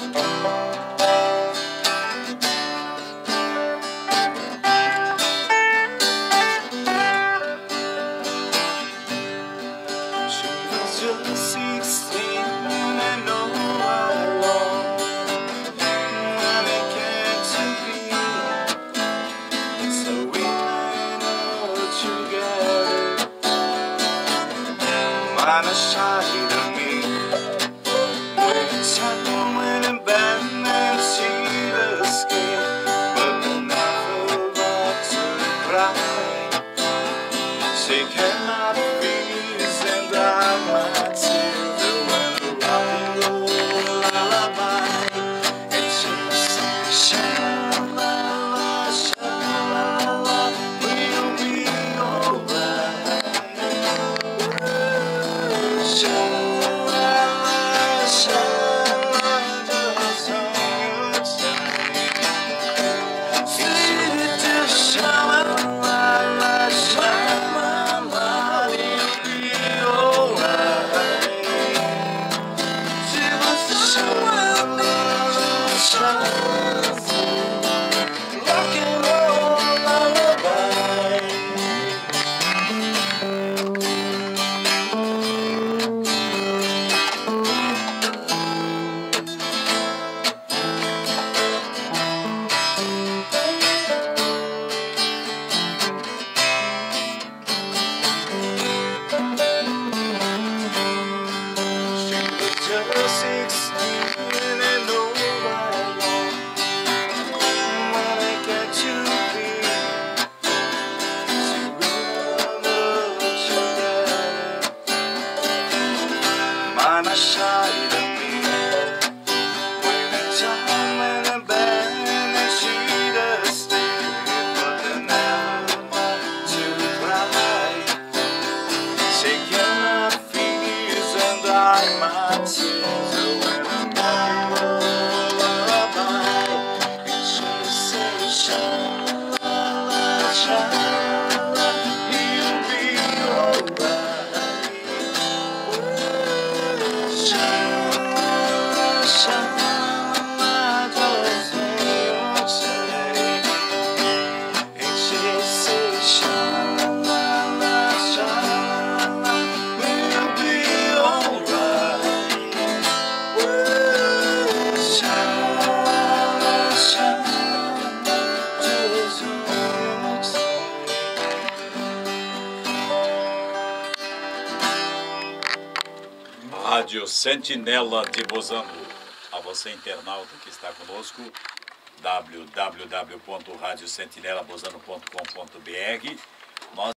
Just 16 and all alone when it came to be, so we went out together. Mine aside of me, when time went in bed and see the skin, but we never got to cry. She cannot be and I might see the winter rocking old lullaby. It's just sha-la-la, sha-la-la, we'll be alright. Sha-la-la, sha-la-la, just on your time. It's just sha-la-la, sha-la-la, we'll be alright. She was the rock and roll lullaby. Just 16 and over alone when I get to be, so we'll look together. Mine aside of me, when the time went in bed and she does stay, but they never want to cry. She cannot feel and I might see. Rádio Sentinela de Bozano. A você, internauta que está conosco, www.radiosentinelabozano.com.br.